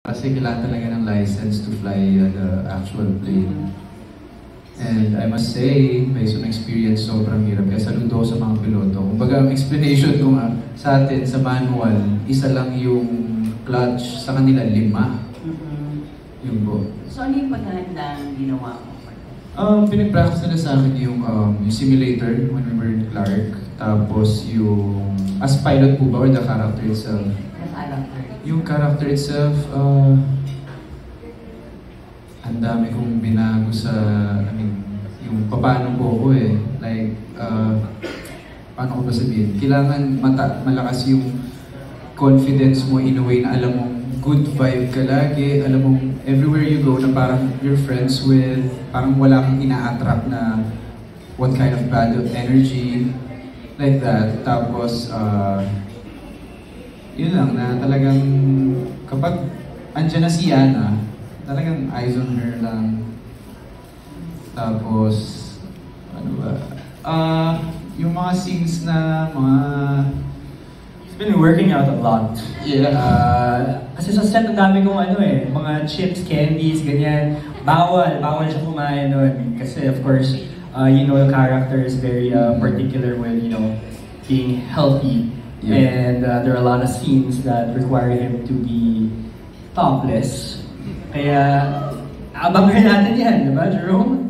Kasi kailangan talaga ng license to fly the actual plane. And I must say, based on experience, sobrang hirap. Kaya saludo sa mga piloto. Kumbaga, ang explanation ko nga, sa atin, sa manual, isa lang yung clutch, sa kanila 5. Yun po. So ano yung paghahandang ginawa mo? Pinag-practice nila sa akin yung simulator when we were in Clark. Tapos yung, as pilot po ba, or the character itself? The character. Yung character itself, ang dami kong binago sa, yung paano po ako eh. Like, paano ko ba sabihin? Kailangan malakas yung confidence mo in a way na alam mong good vibe ka lagi. Alam mong everywhere you go na parang you're friends with, parang wala kang ina-attract na what kind of bad energy. Like that. Tapos, yun lang na talagang kapag andyan na si Yana, talagang eyes on her lang. Tapos, ano ba? Yung mga scenes na mga... It's been working out a lot. Yeah. Kasi sa set, ang dami kong mga chips, candies, ganyan. Bawal siya kumain nun. Kasi of course, the character is very particular with, being healthy. Yeah. And there are a lot of scenes that require him to be topless. Kaya, abangan natin yan, diba, Jerome?